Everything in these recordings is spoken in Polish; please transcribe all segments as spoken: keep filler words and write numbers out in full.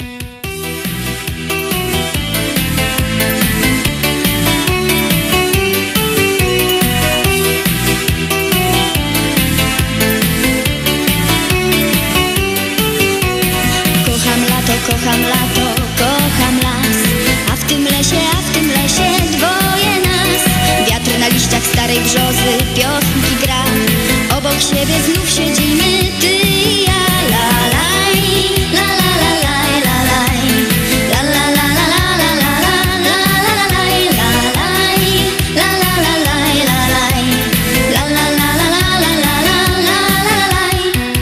Kocham lato, kocham las, a w tym lesie, a w tym lesie dwoje nas. Wiatr na liściach starej brzozy piosenki gra, obok siebie znów siedzimy ty i ja. La laj, la la la laj, la laj, la la la la la la la la la la laj, la laj, la la la laj, la laj, la la la la la la la la la laj.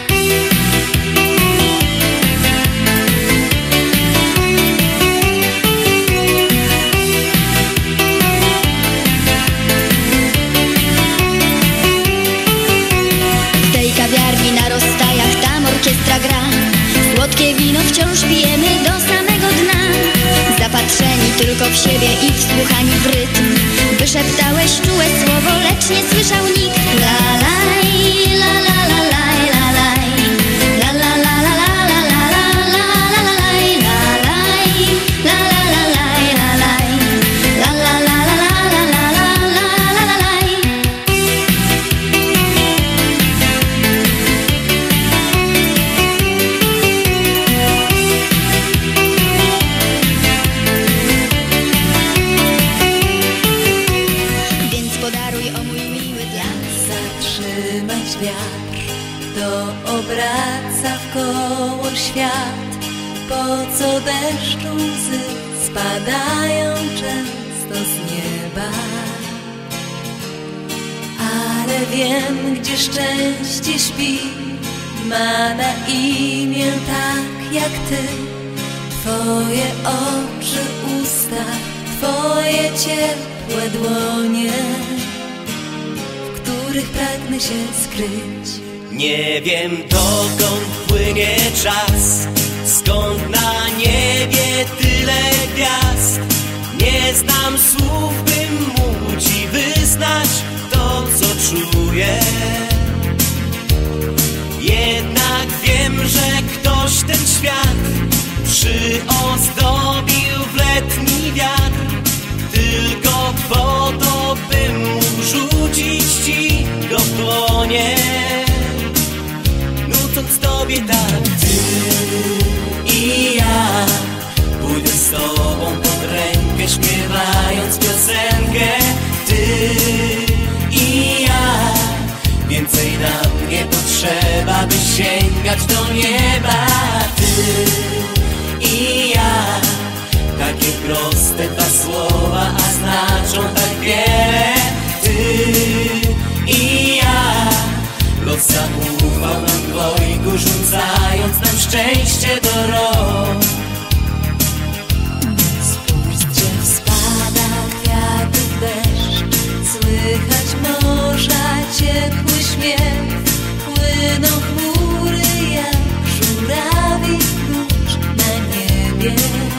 Na rozstajach tam orkiestra gra, słodkie wino wciąż pijemy do samego dna. Zapatrzeni tylko w siebie i wsłuchani w rytm, wyszeptałeś czułe słowo, lecz nie słyszał nikt. La laj, la la la laj, la laj, la la la la la la la la la la laj, la laj, la la la laj, la laj, la la la la la la la la la laj. Zatrzymać wiatr, to obraca wkoło świat. Po co deszczu łzy spadają często z nieba? Ale wiem, gdzie szczęście śpi, ma na imię tak jak ty. Twoje oczy, usta, twoje ciepłe dłonie, w których pragnę się skryć. Nie wiem, dokąd płynie czas, skąd na niebie tyle gwiazd. Nie znam słów, bym mógł ci wyznać to, co czuję. Jednak wiem, że ktoś ten świat przyozdobił w letni wiatr, tylko po to, bym mógł rzucić ci go w dłonie, nucąc tobie tak. Ty i ja pójdę z tobą pod rękę, śpiewając piosenkę. Ty i ja, więcej nam nie potrzeba, by sięgać do nieba. Ty i ja, takie proste dwa słowa, a znaczą tak wiele. Ty i ja, los zaufał nam dwojgu, rzucając nam szczęście do rąk. Spójrzcie, spada kwiaty w deszcz, słychać morza ciepły śmiech. Płyną chmury jak żurawi klucz na niebie.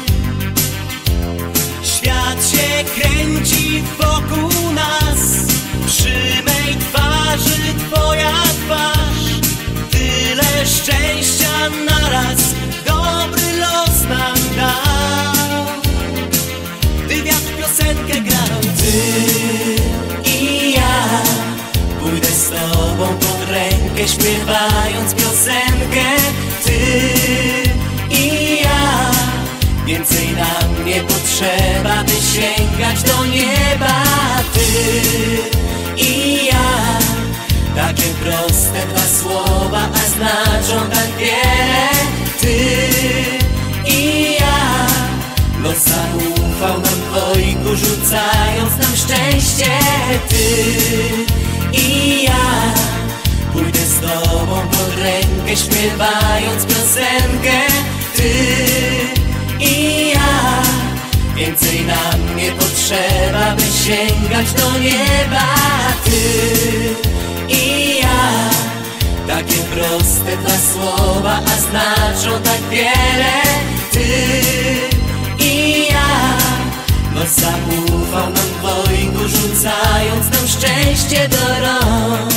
Świat się kręci wokół nas, przy mej twarzy twoja twarz. Tyle szczęścia naraz dobry los nam dał. Gdy wiatr piosenkę grał. Ty i ja pójdę z tobą pod rękę, śpiewając piosenkę. Ty i ja, więcej nam nie potrzeba, by sięgać do nieba. Ty i ja, takie proste dwa słowa, a znaczą tak wiele. Ty i ja, los zaufał nam dwojgu, rzucając nam szczęście. Ty i ja, pójdę z tobą pod rękę, śpiewając piosenkę. Ty i ja, więcej nam nie potrzeba, by sięgać do nieba. Ty i ja, takie proste dwa słowa, a znaczą tak wiele. Ty i ja, los zaufał nam dwojgu, rzucając nam szczęście do rąk.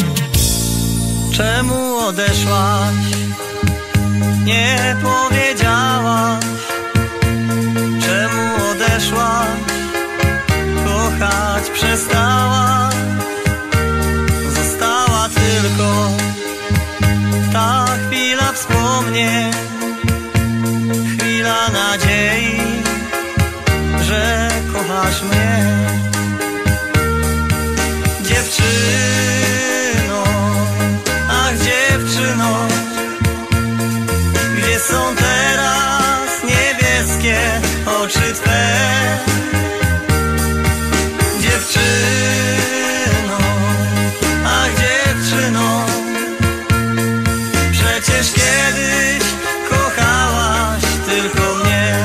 Czemu odeszłaś? Nie powiedziałaś. wspomnień, chwila nadziei, że kochasz mnie. Dziewczyno, ach dziewczyno, gdzie są teraz niebieskie oczy Twe? Dziewczyno, ach dziewczyno, przecież kiedyś kochałaś tylko mnie.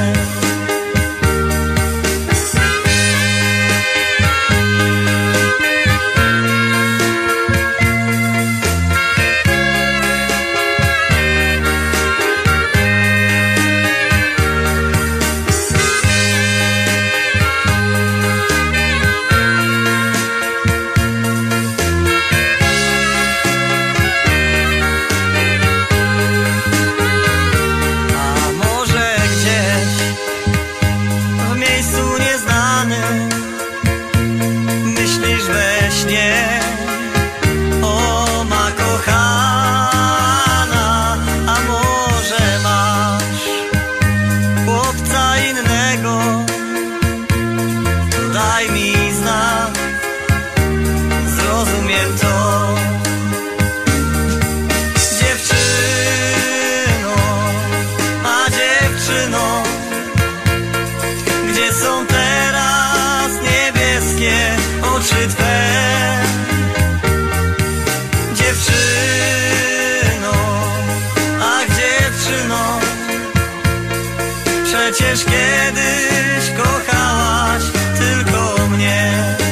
Przecież kiedyś kochałaś tylko mnie.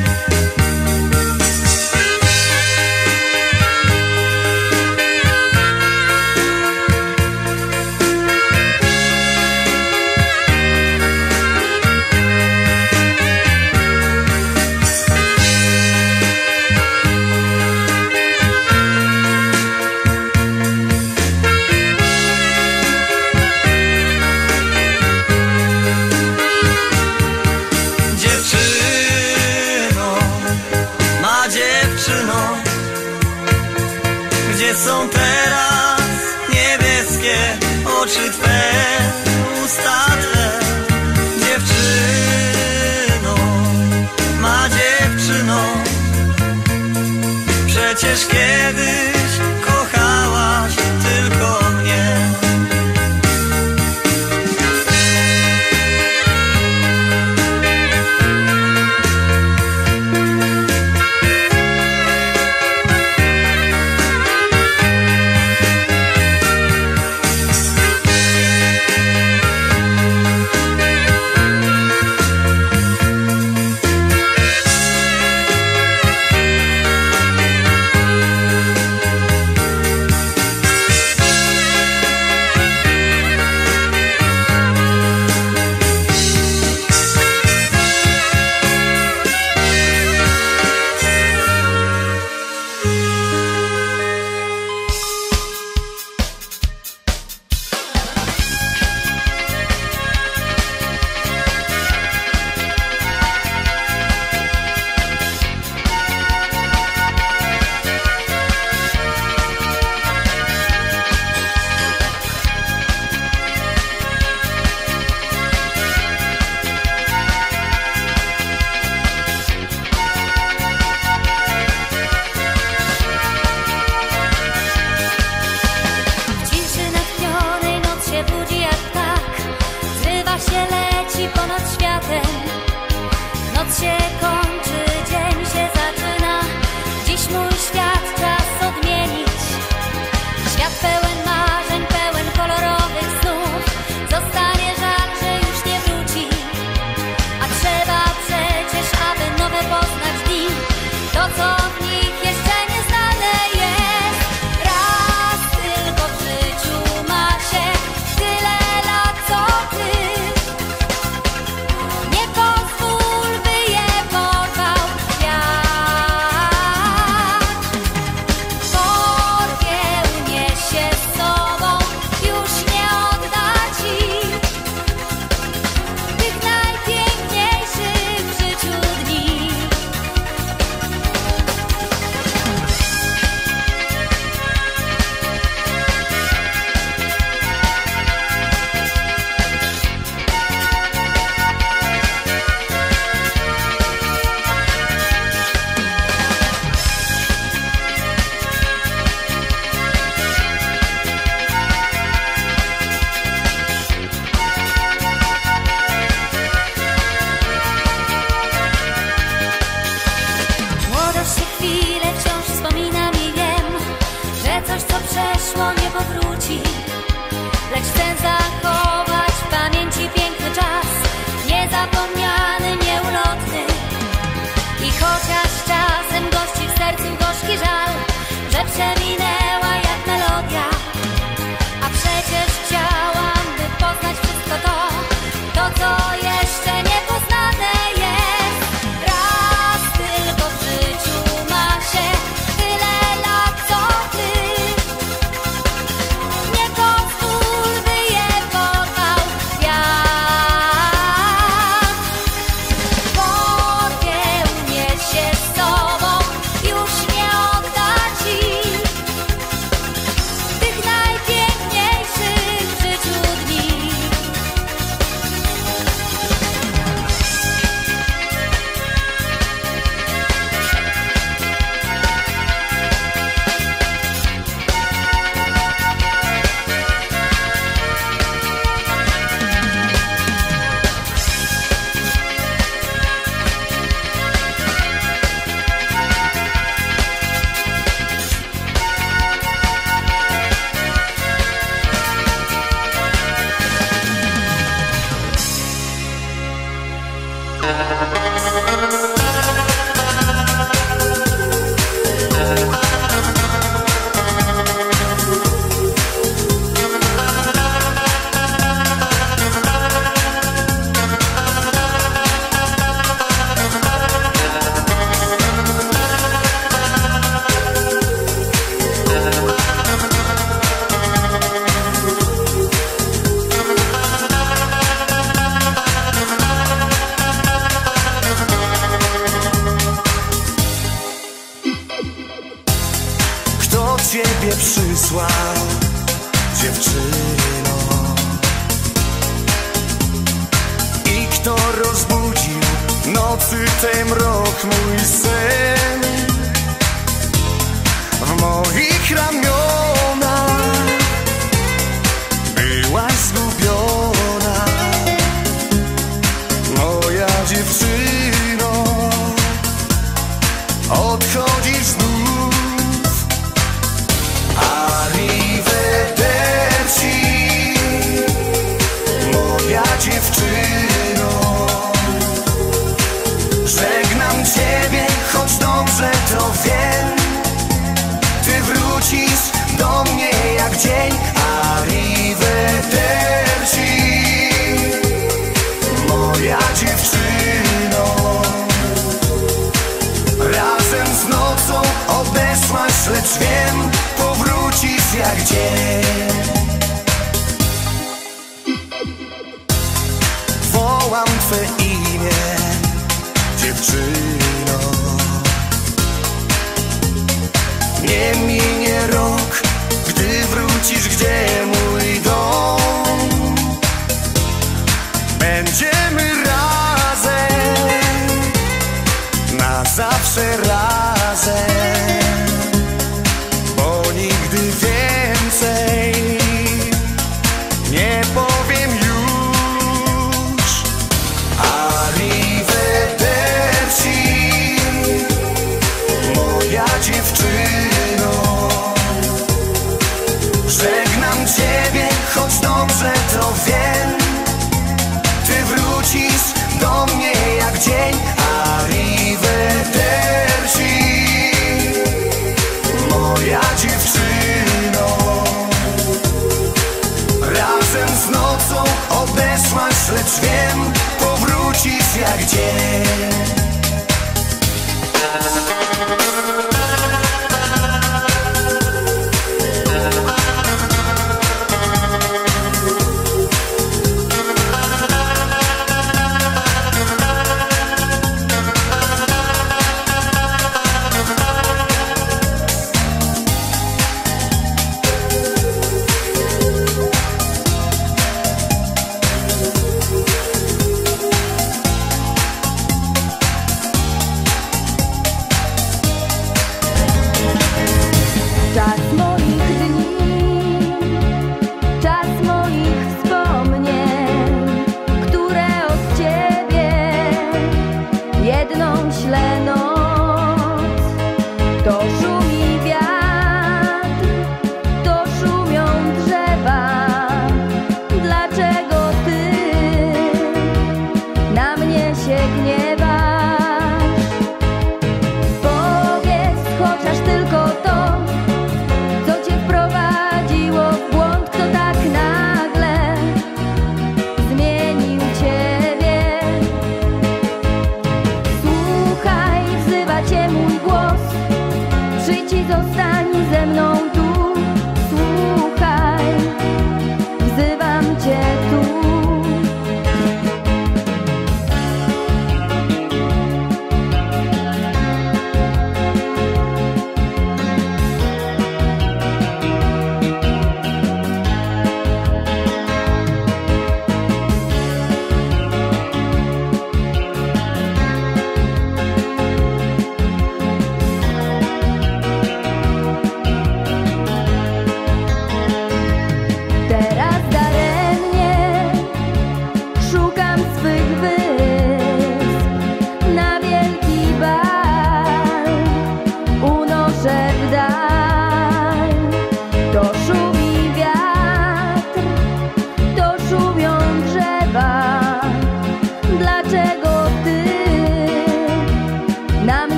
Są teraz niebieskie oczy Twe, usta Twe. Dziewczyno, ma dziewczyno, przecież kiedyś kochałaś tylko mnie. Nie pozwól, by je jeszcze minęła jak melodia. A przecież chciałam, by poznać wszystko to, to co jeszcze niepoznane jest. Raz tylko w życiu ma się tyle lat co ty. Nie pozwól, by je porwał wiatr. Porwie, uniesie z sobą, już nie odda ci tych najpiękniejszych w życiu dni. Kto ciebie przysłał, dziewczyno? I kto rozbudził nocy ten mrok mój sen? W moich ramionach byłaś zgubiona, moja dziewczyno. Odchodzisz znów. Arrivederci, moja dziewczyno. Żegnam ciebie, choć dobrze to wiem. Ty wrócisz do mnie jak dzień. Arrivederci, moja dziewczyno. Razem z nocą odeszłaś, lecz wiem, powrócisz jak dzień. Wołam twe imię, dziewczyno. Nie minie rok, gdy wrócisz, gdzie mój dom. Będziemy razem, na zawsze razem, bo nigdy więcej nie powiem już. Arrivederci, moja dziewczyno. Żegnam ciebie, choć dobrze to wiem. Ty wrócisz do mnie jak dzień. Arrivederci, moja dziewczyno. Razem z nocą odeszłaś, lecz wiem, powrócisz jak dzień.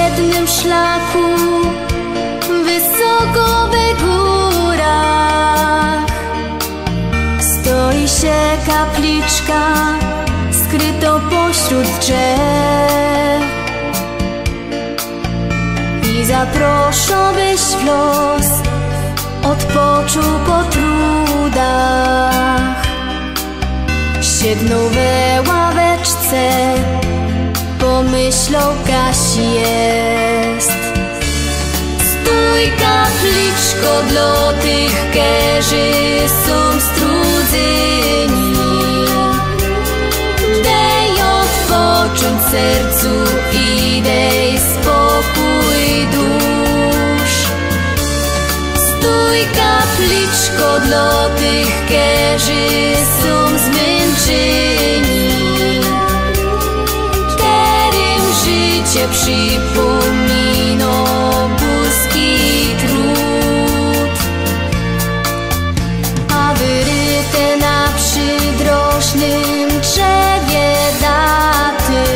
jednym szlaku, wysoko w górach, stoi się kapliczka, skryto pośród drzew. I zaproszą, byś w los odpoczął po trudach. Siedną we ławeczce, pomyślą, Kaś jest. Stój, kapliczko, dla tych, którzy są strudzeni. Dej odpocząć sercu i dej spokój dusz. Stój, kapliczko, dla tych, którzy są zmęczeni, którym życie przypomina górski trud. A wyryte na przydrożnym drzewie daty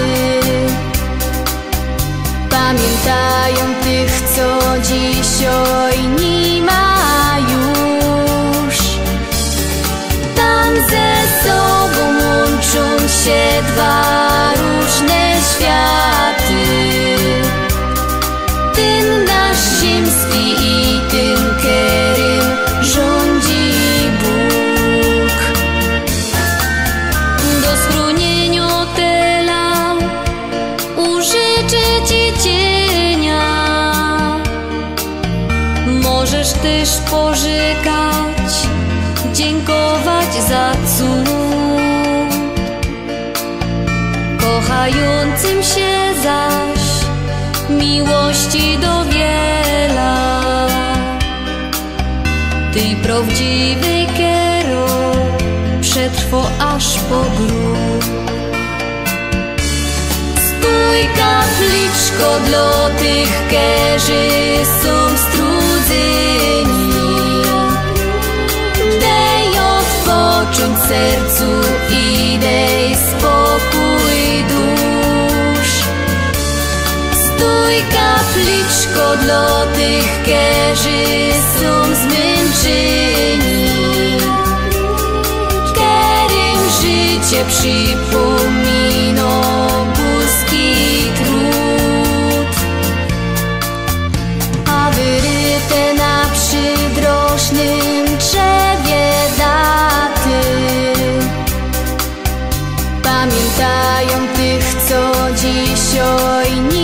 pamiętają tych, co dzisiaj nie ma już. Tam ze sobą łączą się dwa różne światy, ten nasz ziemski i ten, którym rządzi Bóg. Do schronienia tela użyczy ci cienia, możesz też pożykać, dziękować za cud. Kochającym się zaś miłości dowiela, tej prawdziwej kiero przetrwo aż po grób. Stój, kapliczko, dla tych, którzy są strudzeni. Dej odpocząć sercu i dej spokój dusz. Stój, kapliczko, dla tych, którzy są zmęczeni, którym życie przypomina górski trud. A wyryte na przydrożnym drzewie daty pamiętają tych, co dzisiaj nie